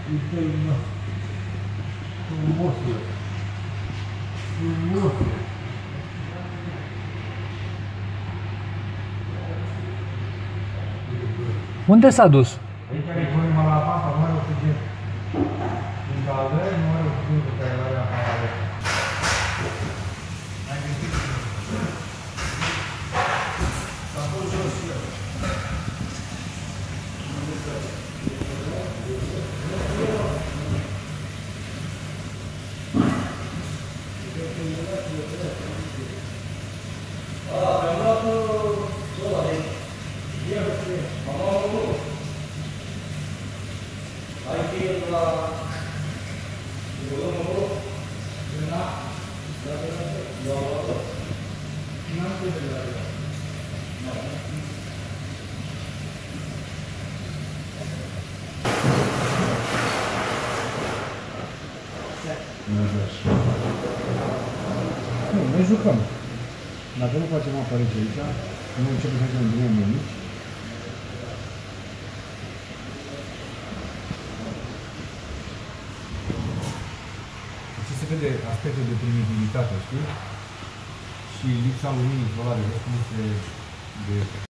Uite-i, mă. Frumosule. Frumosule. Unde s-a dus? Aici are problema la apa, nu are oxigen. Din caldă, nu are oxigen pe care l-are apa mare. Ai găsit? S-a fost jos și eu. Am luat ăla de aici e la noi jucăm. Dacă nu facem apariție aici, nu începem să facem drumul mici. Și se vede aspectul de primitivitate, știi? Și lipsa luminii solare, cum este de